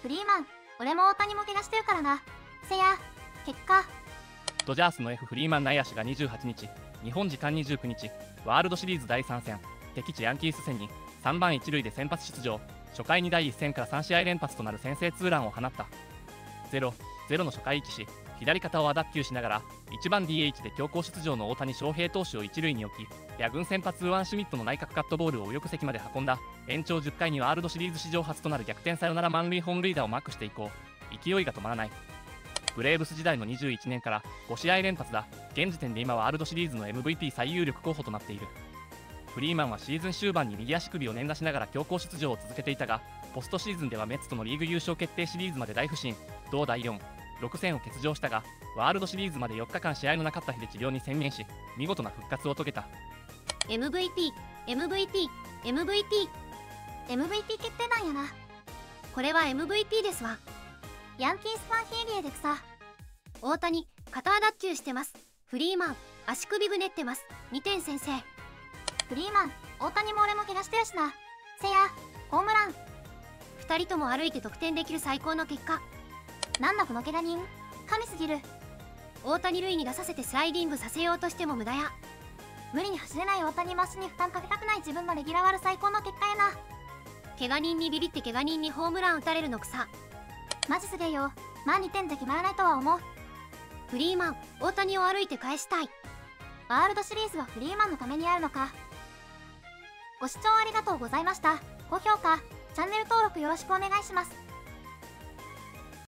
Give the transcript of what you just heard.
フリーマン、俺も大谷も怪我してるからな。せや、結果。 ドジャースの F フリーマン内野手が28日、日本時間29日、ワールドシリーズ第3戦、敵地ヤンキース戦に3番1塁で先発出場、初回に第1戦から3試合連発となる先制ツーランを放った。0-0の初回1し、左肩を和脱臼しながら1番 DH で強行出場の大谷翔平投手を1塁に置き、野軍先発ウアン・シュミットの内角カットボールを右翼席まで運んだ。延長10回にワールドシリーズ史上初となる逆転サヨナラ満塁本塁打をマークして以降、勢いが止まらない。ブレーブス時代の21年から5試合連発だ。現時点で今はワールドシリーズの MVP 最有力候補となっている。フリーマンはシーズン終盤に右足首を捻挫しながら強行出場を続けていたが、ポストシーズンではメッツとのリーグ優勝決定シリーズまで大不振、同第4、6戦を欠場したが、ワールドシリーズまで4日間試合のなかった日で治療に専念し、見事な復活を遂げた。 MVP 決定弾やな。 これは MVP ですわ。 ヤンキースファンヒーリエで草。 大谷、肩脱臼してます。フリーマン、足首ぐねってます。2点先制。 フリーマン、大谷も俺も怪我してるしな。せや、ホームラン。 2人とも歩いて得点できる最高の結果。 なんだこの怪我人、神すぎる。 大谷塁に出させてスライディングさせようとしても無駄や。 無理に走れない大谷マッシュに負担かけたくない自分のレギュラー割る最高の結果やな。 怪我人にビビって怪我人にホームラン打たれるの草。 マジすげえよ。まあ2点じゃ決まらないとは思う。 フリーマン、大谷を歩いて返したい。 ワールドシリーズはフリーマンのためにあるのか。ご視聴ありがとうございました。高評価、チャンネル登録よろしくお願いします。